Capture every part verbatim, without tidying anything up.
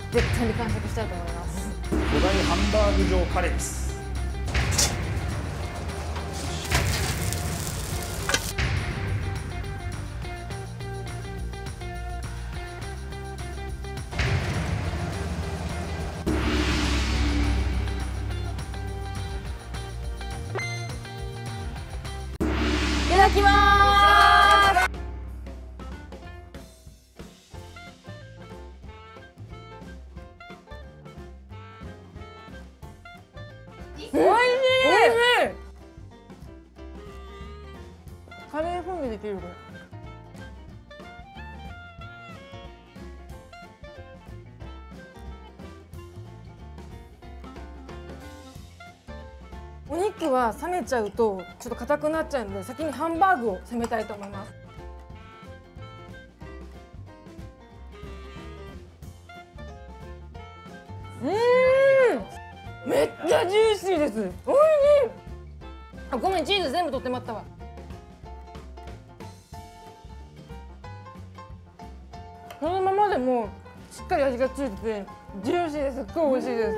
絶対に完食したいと思います。 巨大ハンバーグ状カレーです。 いただきます。おいしい。おいしい。カレー風味できるこれ。お肉は冷めちゃうとちょっと硬くなっちゃうので、先にハンバーグを攻めたいと思います。うーん、めっちゃジューシーです。おいしい。あ、ごめん、チーズ全部取ってまったわ。このままでもしっかり味がついててジューシーです。すっごい美味しいです。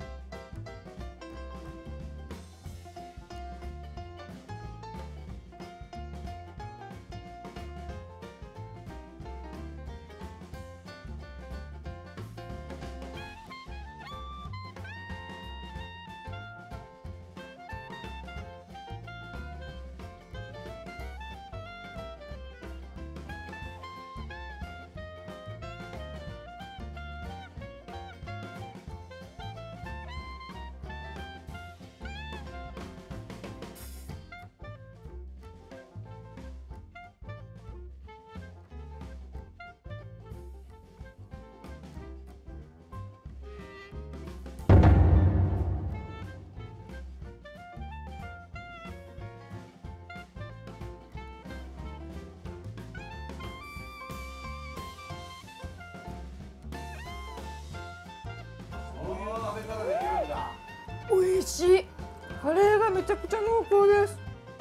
美味しい。カレーがめちゃくちゃ濃厚です。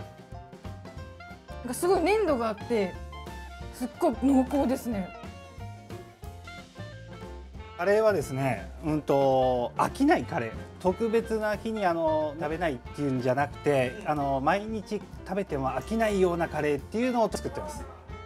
なんかすごい粘度があってすっごい濃厚ですね。 カレーはですね、うんと飽きないカレー。特別な日にあの食べないっていうんじゃなくて、あの毎日食べても飽きないようなカレーっていうのを作ってます。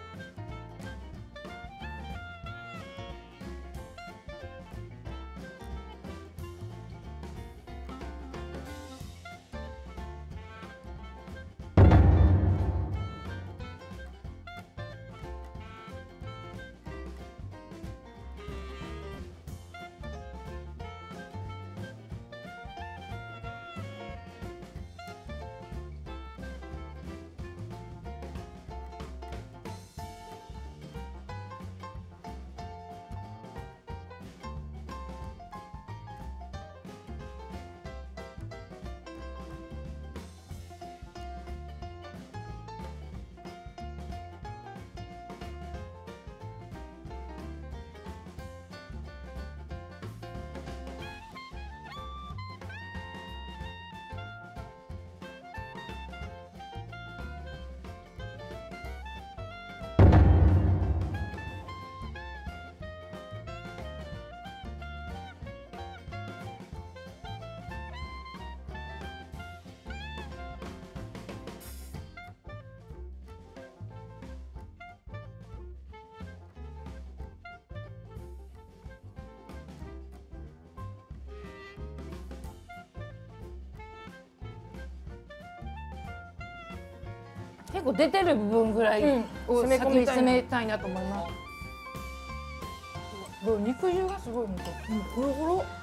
結構出てる部分ぐらいを先に詰めたいなと思います。うん、肉汁がすごい本当。うん、ゴロゴロ。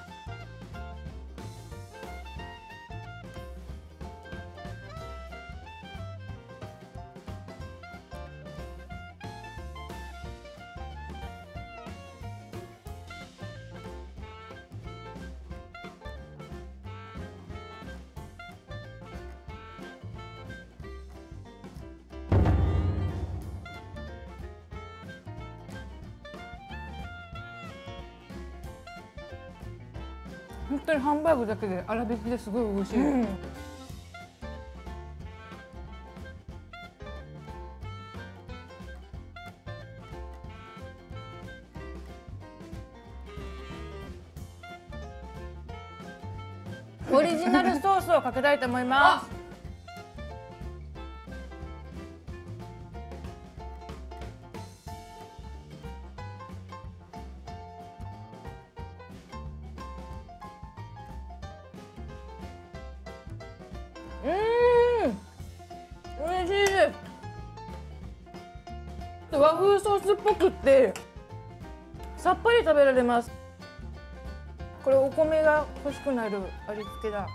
本当にハンバーグだけで粗挽きですごい美味しい。うん、 オリジナルソースをかけたいと思います。うーん、美味しいです。和風ソースっぽくってさっぱり食べられます。これお米が欲しくなる味付けだ。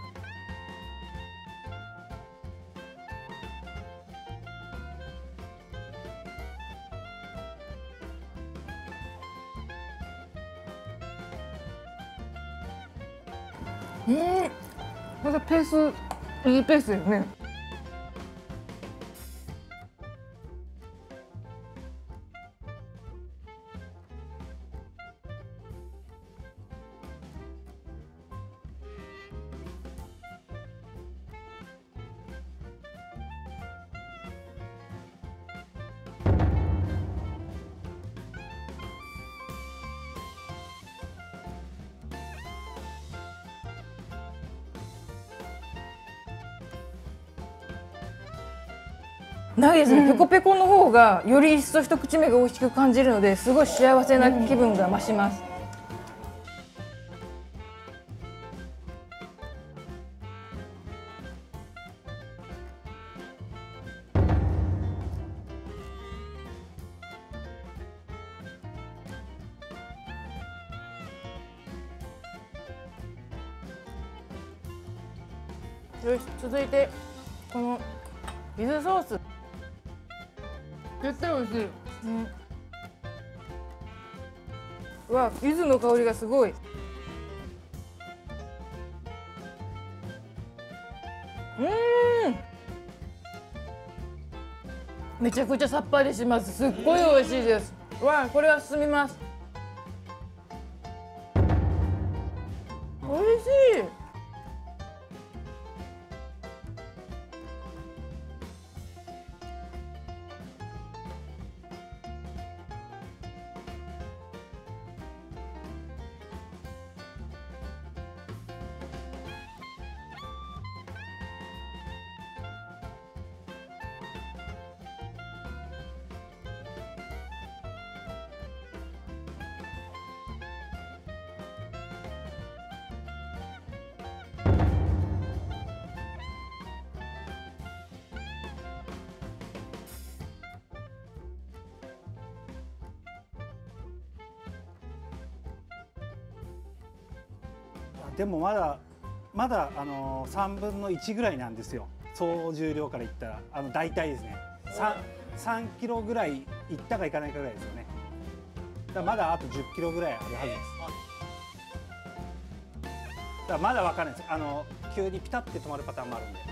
うん、またペースいいペースだよね。ないですね、うん、ペコペコの方がより一層一口目が美味しく感じるので、すごい幸せな気分が増します。よし、続いてこの柚子ソース絶対美味しい、うん、うわ、柚子の香りがすごい。うん、めちゃくちゃさっぱりします。すっごい美味しいです。うわ、これは進みます。美味しい。 でもまだまだあのさんぶんのいちぐらいなんですよ。総重量からいったらあの大体ですね、さんキロぐらいいったかいかないかぐらいですよね。だからまだあとじゅっキロぐらいあるはずです。だからまだわかんないです。あの急にピタって止まるパターンもあるんで。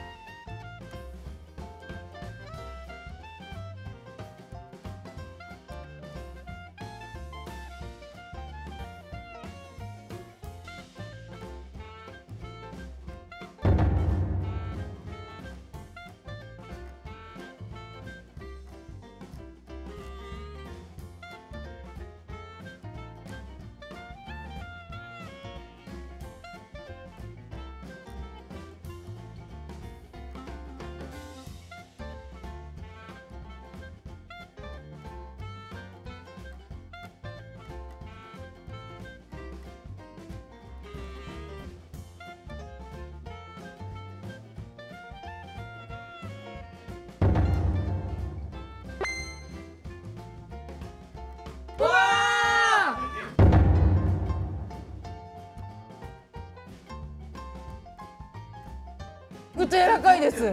めっちゃ柔らかいです。うん、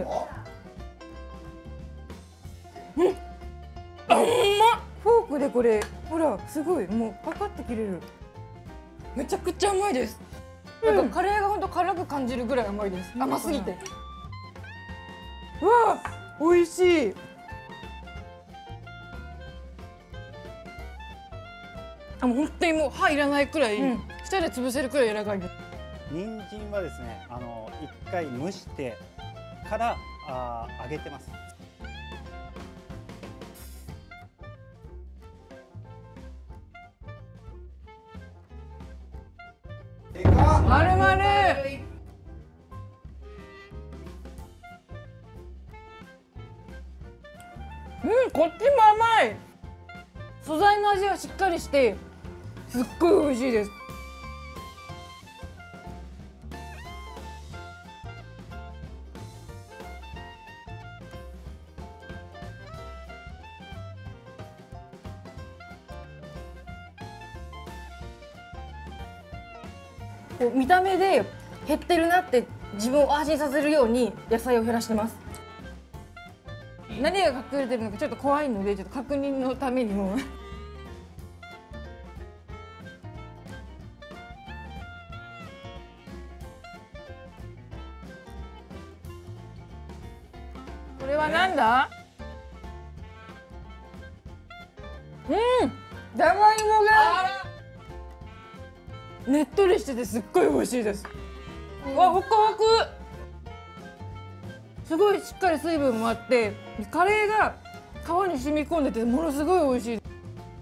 あ、ほんま。フォークでこれほらすごいもうパカって切れる。めちゃくちゃ甘いです。うん、なんかカレーがほんと辛く感じるぐらい甘いです。甘すぎて。うわー、美味しい。あ、もう本当にもう歯いらないくらい、うん、舌で潰せるくらい柔らかいです。人参はですね、あの一回蒸してからあ揚げてます。まるまる。 こっちも甘い。素材の味がしっかりしてすっごい美味しいです。こう見た目で減ってるなって自分を安心させるように野菜を減らしてます。何が隠れてるのかちょっと怖いので、ちょっと確認のためにもこれはなんだ？うん、じゃがいもがねっとりしててすっごい美味しいです。うわ、ホクホク。すごいしっかり水分もあって、カレーが皮に染み込んでてものすごい美味しい。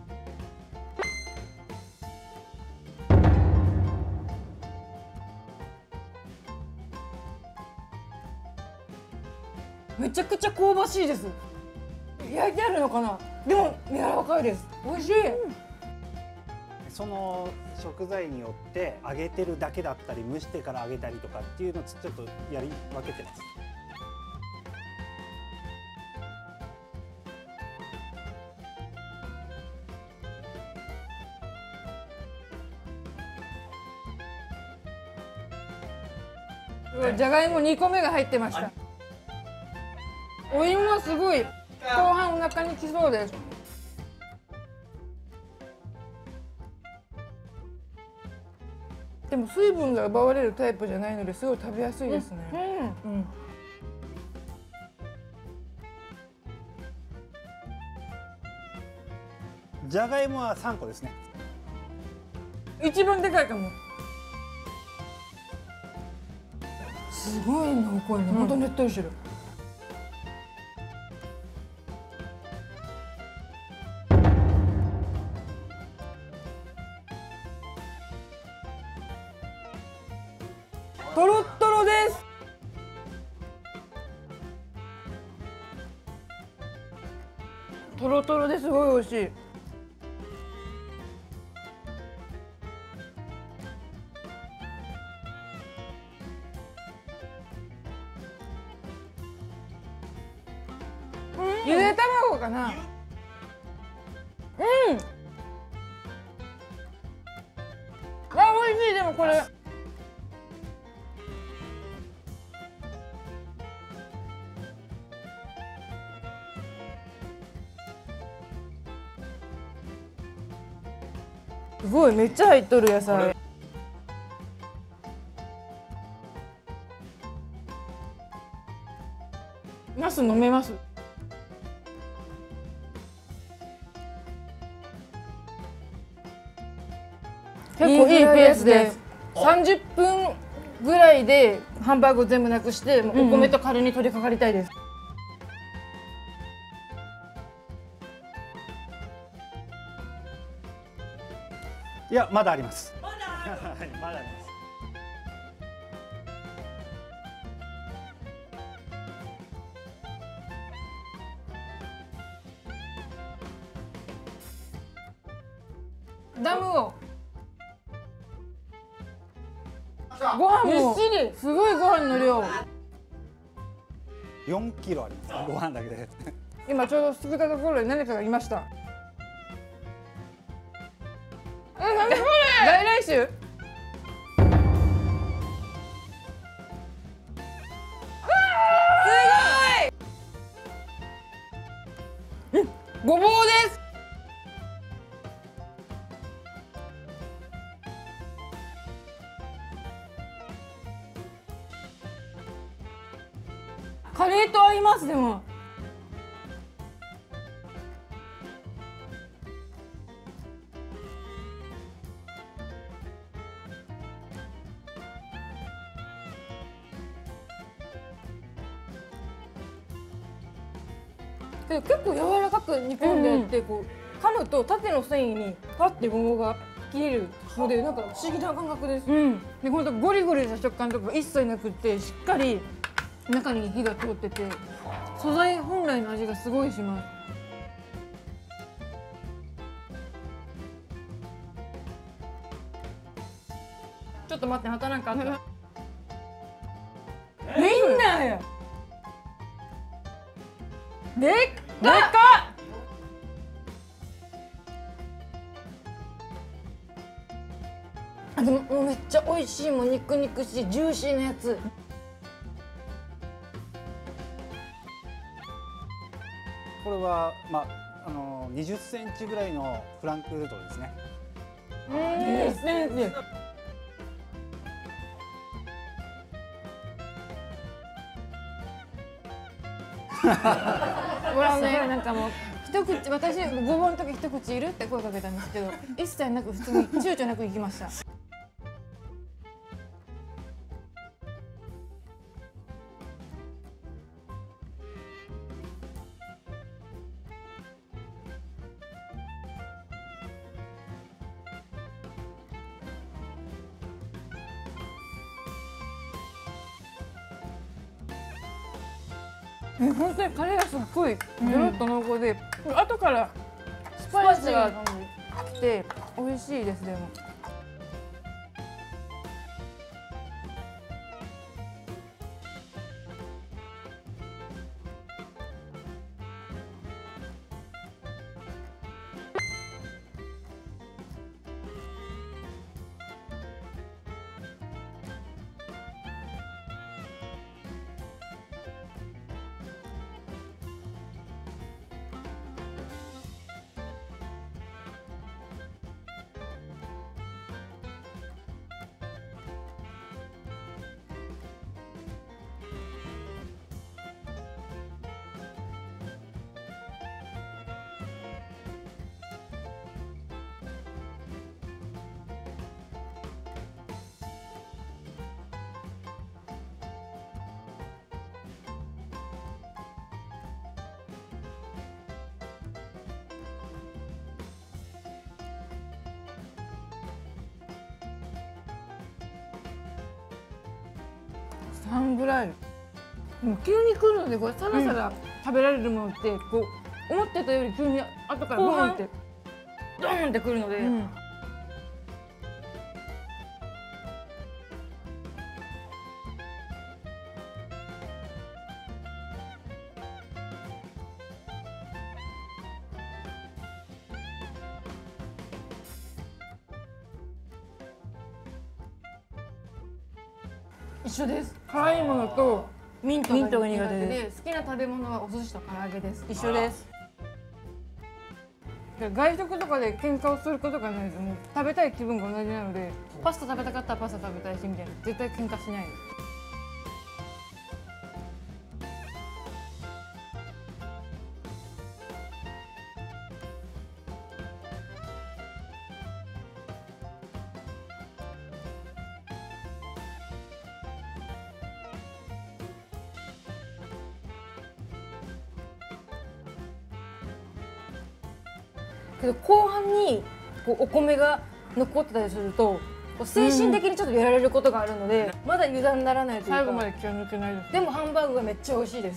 めちゃくちゃ香ばしいです。焼いてあるのかな。でも柔らかいです。美味しい。うん、 その食材によって揚げてるだけだったり蒸してから揚げたりとかっていうのをちょっとやり分けてます。 じゃがいもにこめが入ってました。お芋はすごい後半お腹にきそうです。でも水分が奪われるタイプじゃないのですごい食べやすいですね。うんうんうん、じゃがいもはさんこですね。 一番でかいかも。すごい濃厚ね。本当ねっとりしてる。とろっとろです。とろとろですごい美味しい。ゆで卵かな。うん。あ、美味しい。でもこれ。すごいめっちゃ入っとる野菜。ナス飲めます。結構いいペースでさんじゅっぷんぐらいでハンバーグを全部なくしてもうお米とカレーに取り掛かりたいです。 いや、まだあります。まだある。はい、まだあります。 ダムをご飯もすごいご飯の量。 よんキロあります。ご飯だけで。 今ちょうどすくったところに何かがいました。え、何これ？外来種？すごい！ごぼうです。カレーと合います。でもで結構柔らかく煮込んであって、うん、こう噛むと縦の繊維にパッてごぼうが切れるのでなんか不思議な感覚です。うん、で本当ゴリゴリした食感とか一切なくってしっかり中に火が通ってて素材本来の味がすごいします。 ちょっと待って、またなんかあった。 みんなや。 でっでかっ。 あ、でももうめっちゃ美味しい、もう肉肉しいジューシーなやつ。 これはまああのにじゅっセンチぐらいのフランクフルトですね。 にじゅっセンチ。ほらね、なんかもう一口、私ごぼうの時一口いるって声かけたんですけど、一切なく普通に躊躇なく行きました。え、本当にカレーがすっごいドロッと濃厚で、うん、後からスパイスが来て美味しいです。でもサンぐらいもう急に来るので、これさらさら食べられるものってこう思ってたより急に後からボーンってドーンってくるので、うん、一緒です。辛いものとミントが苦手で、好きな食べ物はお寿司と唐揚げです。一緒です。外食とかで喧嘩をすることがないです。もう食べたい気分が同じなので、パスタ食べたかったらパスタ食べたいしみたいな、絶対喧嘩しないです。けど後半にこうお米が残ってたりすると、こう精神的にちょっとやられることがあるので、うん、まだ油断ならないというか、最後まで気を抜けないです。でもハンバーグがめっちゃ美味しいです。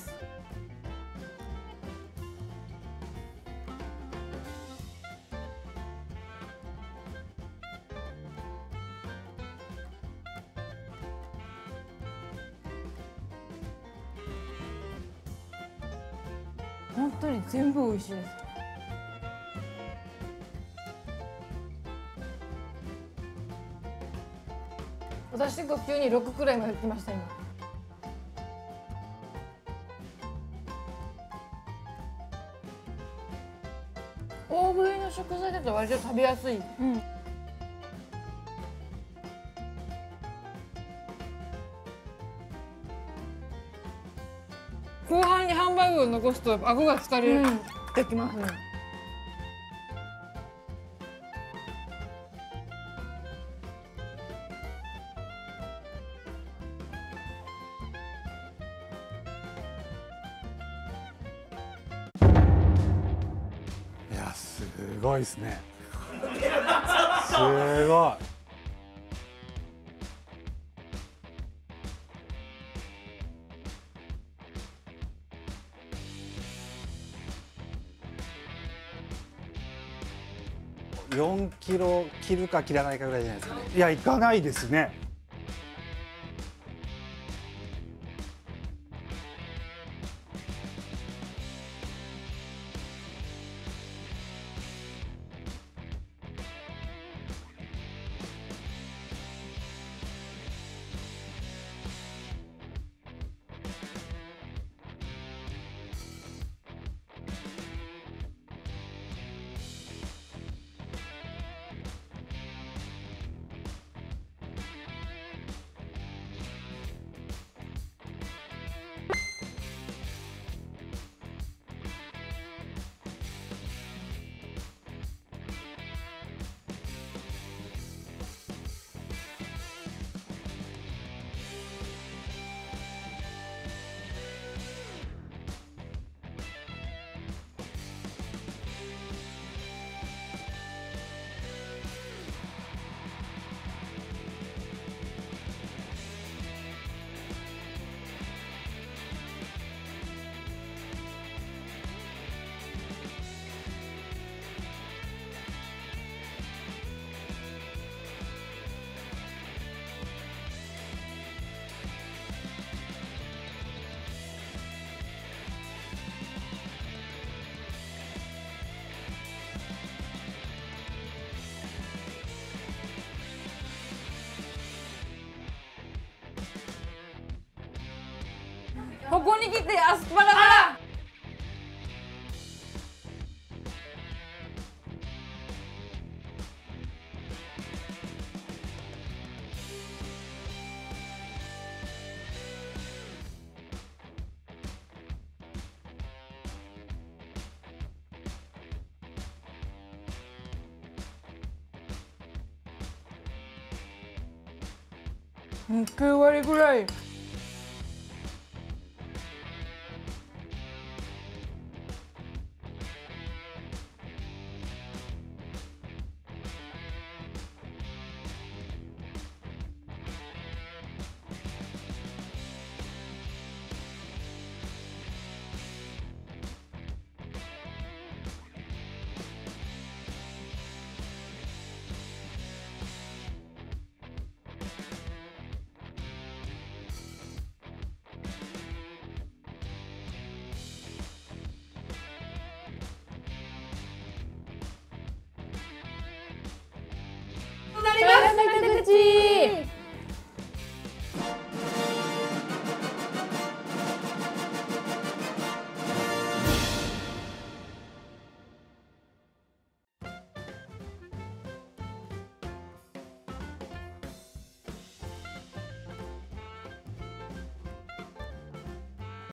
本当に全部美味しいです。私ご級にろくくらいまで来ました今。大食いの食材だと割と食べやすい、うん、後半にハンバーグを残すと顎が疲れてきますね、うん。 すごいですね。すごい。よんキロ切るか切らないかぐらいじゃないですかね。いや、いかないですね。 ここに来てアスパラがきゅう割ぐらい